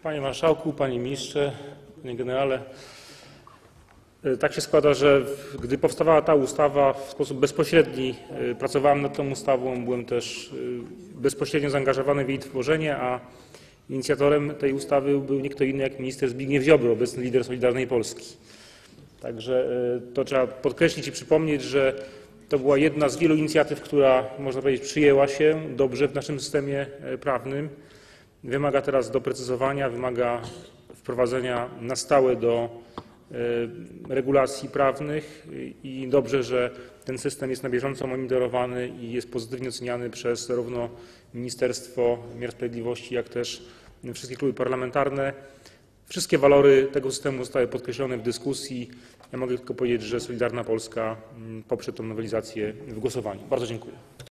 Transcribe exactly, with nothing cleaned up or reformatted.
Panie Marszałku, Panie Ministrze, Panie Generale, tak się składa, że gdy powstawała ta ustawa, w sposób bezpośredni pracowałem nad tą ustawą, byłem też bezpośrednio zaangażowany w jej tworzenie, a inicjatorem tej ustawy był nie kto inny jak minister Zbigniew Ziobro, obecny lider Solidarnej Polski. Także to trzeba podkreślić i przypomnieć, że to była jedna z wielu inicjatyw, która, można powiedzieć, przyjęła się dobrze w naszym systemie prawnym. Wymaga teraz doprecyzowania, wymaga wprowadzenia na stałe do regulacji prawnych i dobrze, że ten system jest na bieżąco monitorowany i jest pozytywnie oceniany przez zarówno Ministerstwo Wymiaru Sprawiedliwości, jak też wszystkie kluby parlamentarne. Wszystkie walory tego systemu zostały podkreślone w dyskusji. Ja mogę tylko powiedzieć, że Solidarna Polska poprze tę nowelizację w głosowaniu. Bardzo dziękuję.